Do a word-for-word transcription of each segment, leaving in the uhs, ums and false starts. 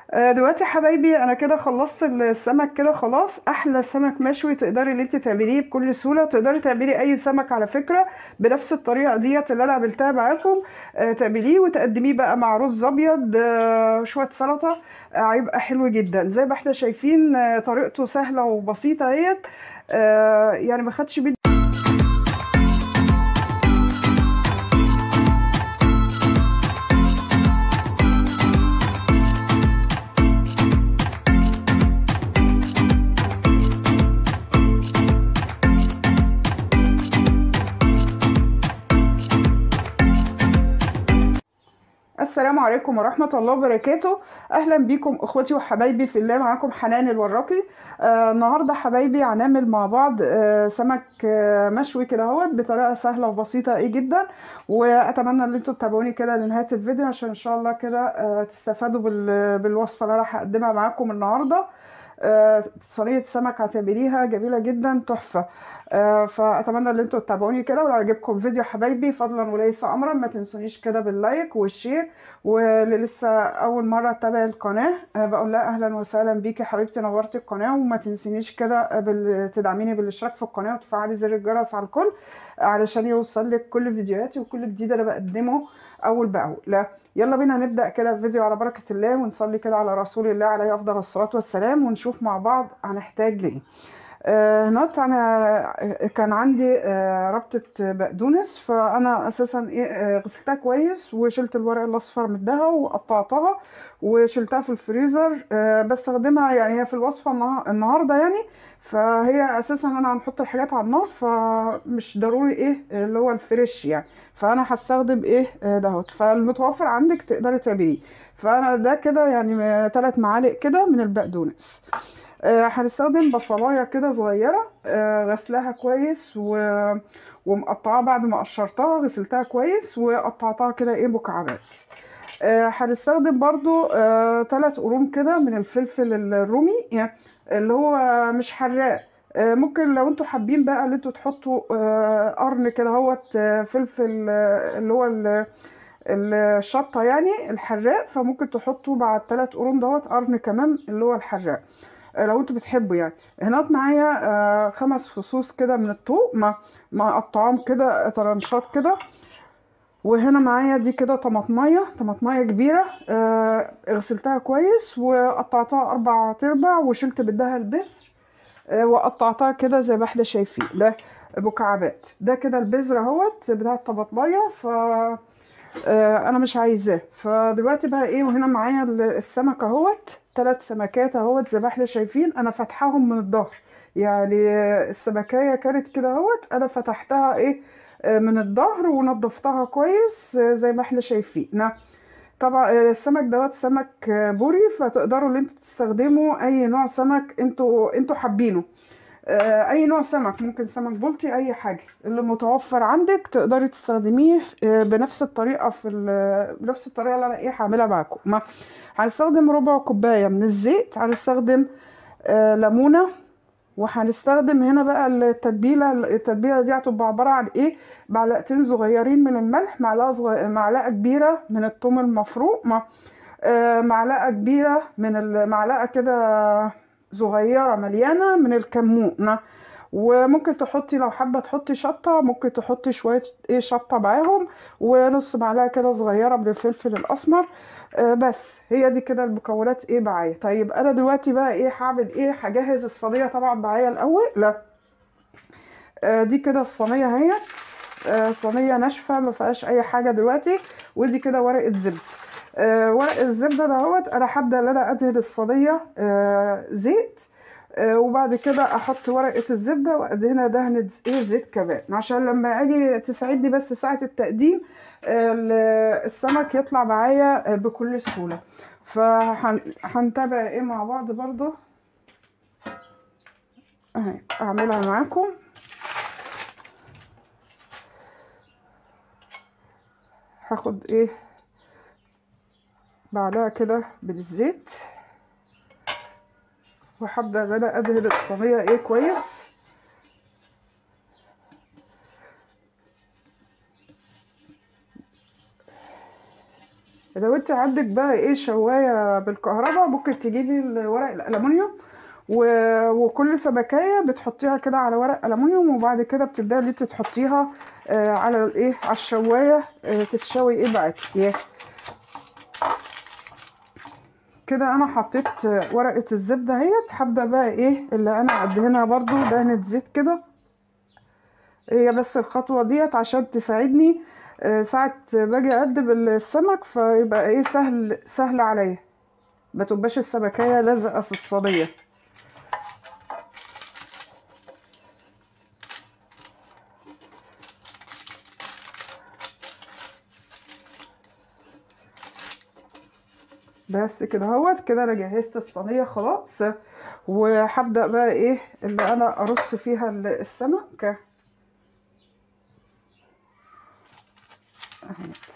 آه، دلوقتي يا حبايبي انا كده خلصت السمك كده خلاص. احلى سمك مشوي تقدري اللي انت تعمليه بكل سهوله. تقدري تعملي اي سمك على فكره بنفس الطريقه ديت اللي انا عملتها معاكم. آه، تعمليه وتقدميه بقى مع رز ابيض، آه، شويه سلطه. آه، هيبقى حلو جدا زي ما احنا شايفين. آه، طريقته سهله وبسيطه اهيت. آه، يعني ما خدش مني. السلام عليكم ورحمة الله وبركاته. أهلا بكم أخوتي وحبايبي في الله. معاكم حنان الوراقي. آه النهاردة حبايبي هنعمل مع بعض آه سمك آه مشوي كده اهوت بطريقة سهلة وبسيطة ايه جدا. وأتمنى ان انتوا تتابعوني كده لنهاية الفيديو عشان ان شاء الله كده آه تستفادوا بال- بالوصفة اللي انا هقدمها معاكم النهاردة. آه، صينية سمك هتعمليها جميلة جدا تحفة. آه، فأتمنى ان انتوا تتابعوني كده. ولو عجبكم الفيديو حبايبي فضلا وليس أمرا ما تنسونيش كده باللايك والشير. واللي لسه أول مرة تتابع القناة آه، بقول لها أهلا وسهلا بيكي حبيبتي، نورتي القناة. وما تنسينيش كده بال- تدعميني بالاشتراك في القناة وتفعلي زر الجرس على الكل علشان يوصل لك كل فيديوهاتي وكل جديد أنا بقدمه أول بأول. لا يلا بينا نبدأ كده الفيديو على بركة الله ونصلي كده على رسول الله عليه أفضل الصلاة والسلام ونشوف مع بعض هنحتاج ليه. آه هناك انا كان عندي آه ربطة بقدونس، فانا اساسا ايه آه غسلتها كويس وشلت الورق الاصفر منها وقطعتها وشلتها في الفريزر. آه بستخدمها يعني هي في الوصفة النها- النهاردة يعني. فهي اساسا انا هنحط الحاجات على النار فمش ضروري ايه اللي هو الفريش يعني. فانا هستخدم ايه آه دهوت فالمتوفر عندك تقدري تعمليه. فانا ده كده يعني ثلاث معالق كده من البقدونس. آه، هنستخدم بصلايه كده صغيره، آه، غسلها كويس و... ومقطعاها بعد ما قشرتها غسلتها كويس وقطعتها كده ايه مكعبات. آه، هنستخدم برضو ثلاث قرون كده من الفلفل الرومي يعني اللي هو مش حراق. آه، ممكن لو انتوا حابين بقى اللي انتوا تحطوا آه، قرن كده هوت آه، فلفل آه، اللي هو ال- الشطه يعني الحراق، فممكن تحطوا بعد ثلاث قرون دوت قرن كمان اللي هو الحراق. آه، لو انتوا بتحبوا يعني. هنا معايا آه، خمس فصوص كده من الثوم ما مقطعاهم كده طرنشات كده. وهنا معايا دي كده طماطمية طماطمية كبيرة، آه، غسلتها كويس وقطعتها أربع تربع وشلت بدها البذر. آه، وقطعتها كده زي ما احنا شايفين ده مكعبات. ده كده البذر اهوت بتاع الطماطمية. ف آه، انا مش عايزاه. فدلوقتي بقى ايه وهنا معايا السمك اهوت ثلاث سمكات اهوت زي ما احنا شايفين انا فاتحاهم من الظهر. يعني السمكية كانت كده اهوت انا فتحتها ايه آه، من الظهر ونضفتها كويس آه، زي ما احنا شايفين. نعم. طبعا آه، السمك دوت سمك آه، بوري، فتقدروا ان انتوا تستخدموا اي نوع سمك انتوا انتوا حابينه. آه، اي نوع سمك، ممكن سمك بلطي اي حاجه اللي متوفر عندك تقدري تستخدميه آه، بنفس الطريقه في ال- بنفس الطريقه اللي انا ايه هعملها معاكم. ما هنستخدم ربع كوبايه من الزيت، هنستخدم آه، ليمونه. وهنستخدم هنا بقى التتبيله التتبيله دي هتبقى عباره عن ايه معلقتين صغيرين من الملح، معلقه صغير معلقه كبيره من الثوم المفروم، مع- آه، معلقه كبيره من المعلقه كده صغيره مليانه من الكمون. وممكن تحطي لو حابه تحطي شطه ممكن تحطي شويه ايه شطه معاهم. ونص معلقه كده صغيره من الفلفل الاسمر. آه بس هي دي كده المكونات ايه معايا. طيب انا دلوقتي بقى ايه هعمل ايه هجهز الصينيه طبعا معايا الاول. لا آه دي كده الصينيه اهيت. آه صينيه ناشفه ما فيهاش اي حاجه دلوقتي. ودي كده ورقه زبده. آه ورق الزبده دهوت انا هبدا ان انا ادهن الصينيه آه زيت. آه وبعد كده احط ورقه الزبده وادهنها دهنه ايه زيت كمان عشان لما اجي تساعدني بس ساعه التقديم آه السمك يطلع معايا آه بكل سهوله. فهنتابع ايه مع بعض برضو اهي اعملها معاكم. هاخد ايه معلقه كده من الزيت وهبدا ان انا ادهن الصينيه ايه كويس. لو انت عندك بقى ايه شوايه بالكهرباء ممكن تجيبي ورق الالومنيوم، و- وكل سمكية بتحطيها كده على ورق ألمونيوم، وبعد كده بتبدأي ان انت تحطيها آه على الايه على الشواية، آه تتشوي ايه معاكي كده. انا حطيت آه، ورقة الزبدة اهيت. هبدأ بقى ايه اللي انا ادهنها برضو دهنة زيت كده. هي بس الخطوة ديت عشان تساعدني آه ساعة باجي اقدم السمك، فيبقى ايه سهل سهل عليا، ما تبقاش السمكية لازقة في الصينية. بس كده اهوت. كده انا جهزت الصينيه خلاص، وهبدا بقى ايه اللي انا ارص فيها السمك اهيت.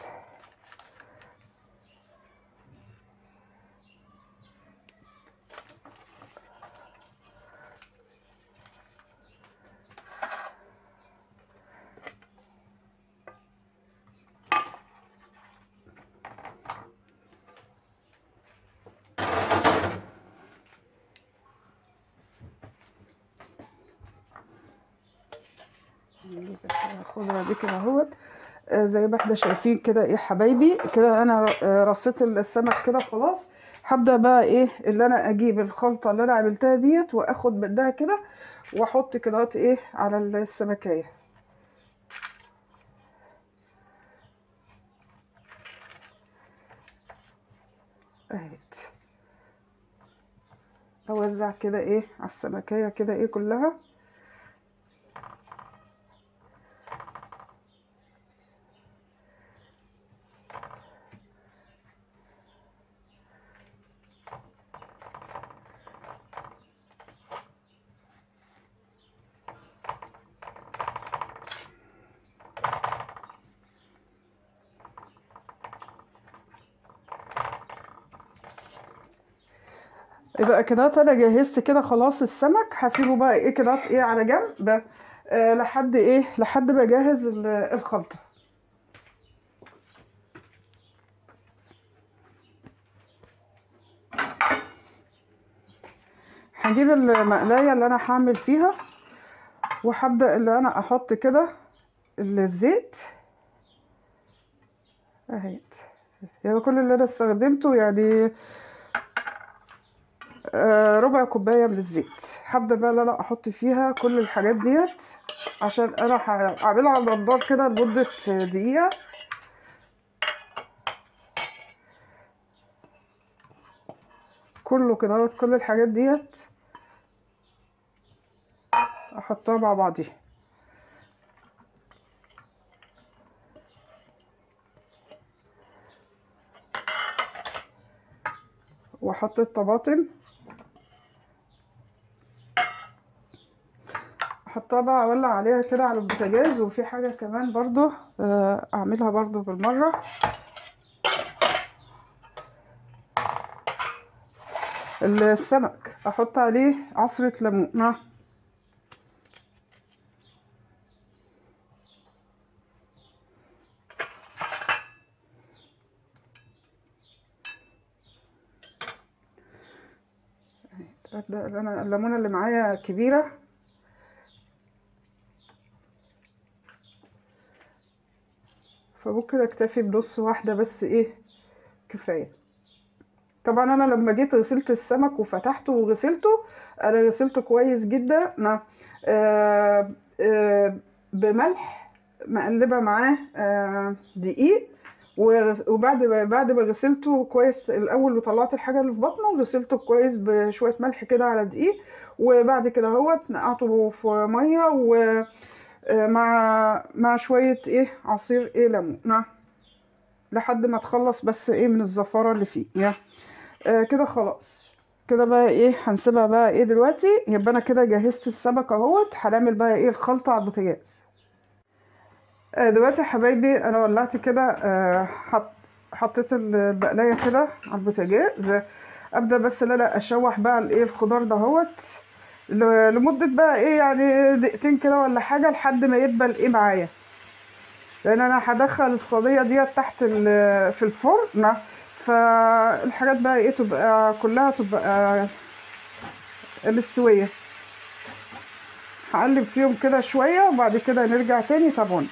هاخدها دي كده اهوت. آه، زي ما احنا شايفين كده ايه حبايبي. كده انا آه، رصيت السمك كده خلاص. هبدا بقى ايه اللي انا اجيب الخلطه اللي انا عملتها ديت، واخد منها كده واحط كده ايه على السمكيه اهيت. اوزع كده ايه على السمكيه كده ايه كلها. يبقى كده انا جهزت كده خلاص السمك. هسيبه بقى ايه كده ايه على جنب آه لحد ايه لحد ما اجهز ال- الخلطه. هجيب المقلايه اللي انا هعمل فيها، وهبدا اللي انا احط كده الزيت اهيت. يعني كل اللي انا استخدمته يعني آه ربع كوبايه من الزيت. هبدا بقى اللي انا احط فيها كل الحاجات ديت، عشان انا هعملها على النار كده لمده دقيقه. كله كده كل الحاجات ديت احطها مع بعضيها. واحط الطماطم، احطها بقى اولع عليها كده على البوتاجاز. وفي حاجه كمان برضو آه، اعملها برضو بالمره. السمك احط عليه عصره ليمون. نعم. ابدا اللي انا الليمونه اللي معايا كبيره، فممكن اكتفي بنص واحده بس ايه كفايه. طبعا انا لما جيت غسلت السمك وفتحته وغسلته، انا غسلته كويس جدا. نعم. آه آه بملح، مقلبه معاه آه دقيق. وغس- وبعد ما بعد ما غسلته كويس الاول وطلعت الحاجه اللي في بطنه، غسلته كويس بشويه ملح كده على دقيق. وبعد كده هو نقعته في ميه، ومع مع شويه ايه عصير ايه ليمون. نعم. لحد ما تخلص بس ايه من الزفاره اللي فيه يا آه كده خلاص. كده بقى ايه هنسيبها بقى ايه دلوقتي. يبقى انا كده جهزت السمك اهوت. هنعمل بقى ايه الخلطه على البوتاجاز. آه دلوقتي يا حبايبي انا ولعت كده آه حط حطيت البقلايه كده على البوتاجاز. ابدا بس ان انا اشوح بقى الايه الخضار دهوت ل- لمده بقى ايه يعني دقيقتين كده ولا حاجه، لحد ما يدبل ايه معايا. لان انا هدخل الصينيه ديت تحت ال- في الفرن فالحاجات بقى ايه تبقى كلها تبقى مستويه. هقلب فيهم كده شويه وبعد كده نرجع تاني. تابعوني.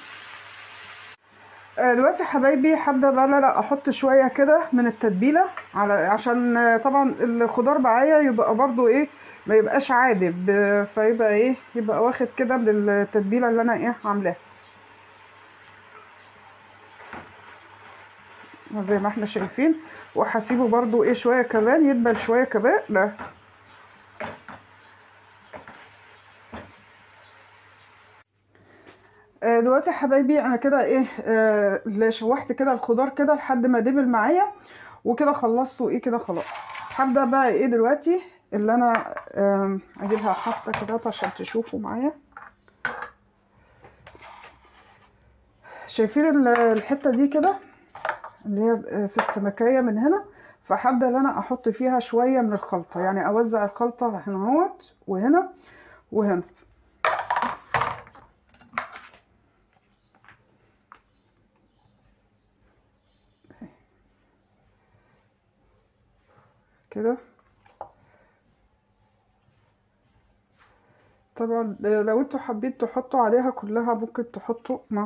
دلوقتي حبايبي حابه بقى لا احط شويه كده من التتبيله على عشان طبعا الخضار معايا يبقى برضو ايه ما يبقاش عادب، فيبقى ايه يبقى واخد كده من التتبيله اللي انا ايه عاملاها زي ما احنا شايفين. وهسيبه برضو ايه شويه كمان يدبل شويه كمان. لا دلوقتي يا حبايبي انا كده ايه آه شوحت كده الخضار كده لحد ما دبل معايا وكده خلصته ايه كده خلاص. هبدا بقى ايه دلوقتي اللي انا آه اجيبها حاطه كده عشان تشوفوا معايا. شايفين الحته دي كده اللي هي في السمكيه من هنا، فهبدا ان انا احط فيها شويه من الخلطه، يعني اوزع الخلطه هنا اهوت وهنا وهنا كده. طبعا لو انتوا حابين تحطوا عليها كلها ممكن تحطوا مع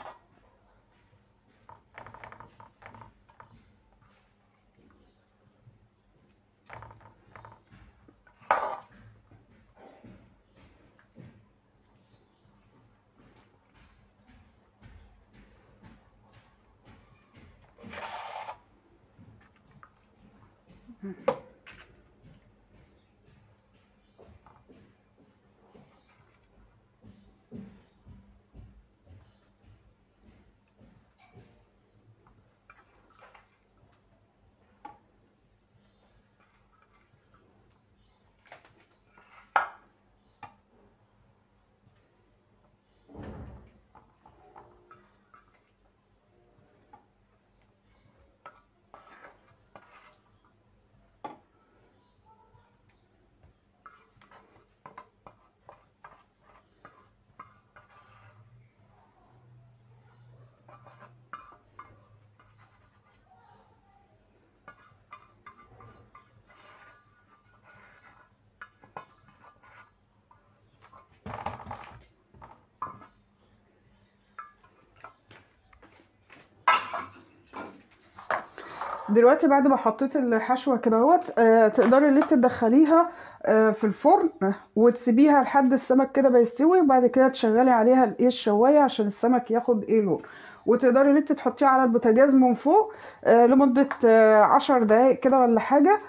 دلوقتي بعد ما حطيت الحشوه كده اهوت آه تقدري اللي تدخليها آه في الفرن وتسيبيها لحد السمك كده بيستوي، وبعد كده تشغلي عليها الايه الشوايه عشان السمك ياخد ايه لون، وتقدري اللي تحطيه على البوتاجاز من فوق آه لمده آه عشر دقايق كده ولا حاجه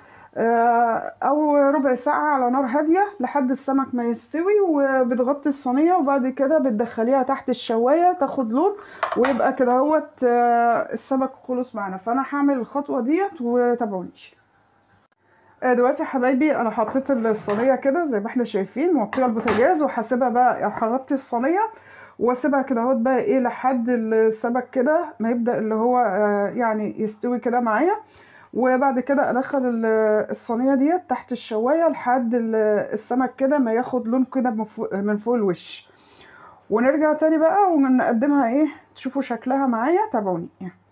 آه او ربع ساعه على نار هاديه لحد السمك ما يستوي، وبتغطي الصينيه وبعد كده بتدخليها تحت الشوايه تاخد لون ويبقى كده اهوت السمك خلص معانا. فانا هعمل الخطوه ديت وتابعوني. دلوقتي يا حبايبي انا حطيت الصينيه كده زي ما احنا شايفين موطيه البوتاجاز، وهسيبها بقى هغطي الصينيه واسيبها كده اهوت بقى ايه لحد السمك كده ما يبدا اللي هو يعني يستوي كده معايا، وبعد كده ادخل الصينيه ديت تحت الشوايه لحد السمك كده ما ياخد لون كده من فوق الوش، ونرجع تاني بقى ونقدمها ايه تشوفوا شكلها معايا. تابعوني.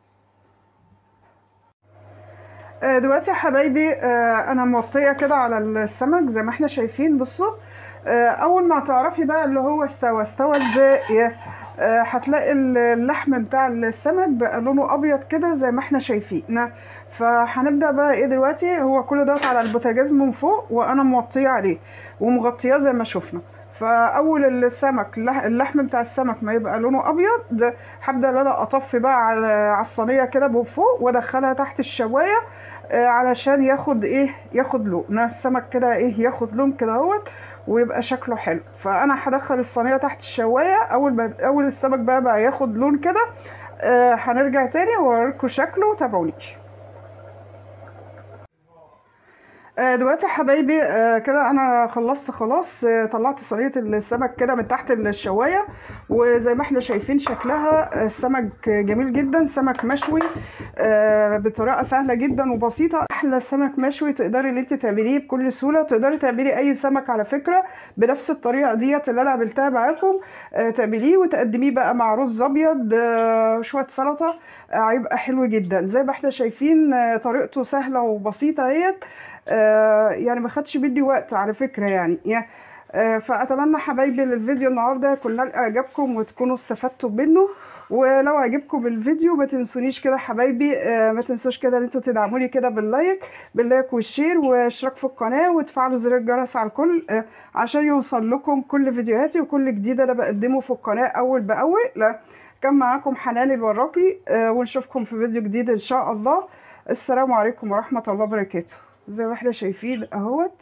آه دلوقتي يا حبايبي آه انا موطيه كده على السمك زي ما احنا شايفين. بصوا آه اول ما تعرفي بقى اللي هو استوى استوى ازاي آه هتلاقي اللحم بتاع السمك بقى لونه ابيض كده زي ما احنا شايفين. فهنبدا بقى ايه دلوقتي هو كل ده على البوتاجاز من فوق وانا موطيه عليه ومغطياه زي ما شفنا. فاول السمك اللحم بتاع السمك ما يبقى لونه ابيض هبدا انا اطفي بقى على الصينيه كده من فوق وادخلها تحت الشوايه علشان ياخد ايه ياخد لون السمك كده ايه ياخد لون كده اهوت ويبقى شكله حلو. فانا هدخل الصينيه تحت الشوايه اول ما اول السمك بقى بقى ياخد لون كده آه هنرجع تاني واوريكم شكله. تابعوني. آه، دلوقتي يا حبايبي، آه، كده انا خلصت خلاص. آه، طلعت صينيه السمك كده من تحت الشوايه، وزي ما احنا شايفين شكلها، آه، السمك جميل جدا، سمك مشوي آه، بطريقه سهله جدا وبسيطه. احلى سمك مشوي تقدري ان انت تعمليه بكل سهوله. تقدري تعملي اي سمك على فكره بنفس الطريقه ديت اللي انا عملتها معاكم. آه، تعمليه وتقدميه بقى مع رز ابيض، آه، شويه سلطه، آه، هيبقى حلو جدا. زي ما احنا شايفين، آه، طريقته سهله وبسيطه اهيت. آه، يعني ما خدش مني وقت على فكرة يعني يا- آه، فأتمنى حبايبي ان الفيديو النهاردة يكون نال إعجابكم وتكونوا استفدتوا منه. ولو عجبكم الفيديو ما تنسونيش كده حبايبي، آه، ما تنسوش كده ان انتوا تدعموني كده باللايك باللايك والشير واشتراك في القناة وتفعلوا زر الجرس على الكل، آه، عشان يوصل لكم كل فيديوهاتي وكل جديد انا بقدمه في القناة أول بأول. لا، كان معاكم حنان الوراقي، آه، ونشوفكم في فيديو جديد إن شاء الله. السلام عليكم ورحمة الله وبركاته. زي ما احنا شايفين اهوت.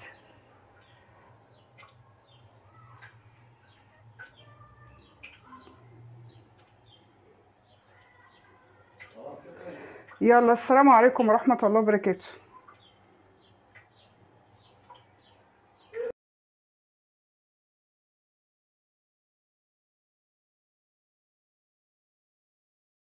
يلا، السلام عليكم ورحمة الله وبركاته.